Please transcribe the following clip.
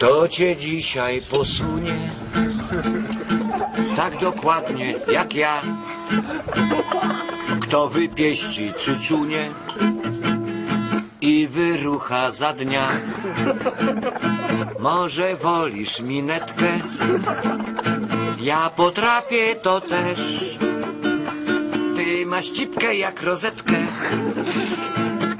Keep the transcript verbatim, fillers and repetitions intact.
Kto cię dzisiaj posunie tak dokładnie jak ja? Kto wypieści czyczunie i wyrucha za dnia? Może wolisz minetkę? Ja potrafię to też. Ty masz cipkę jak rozetkę.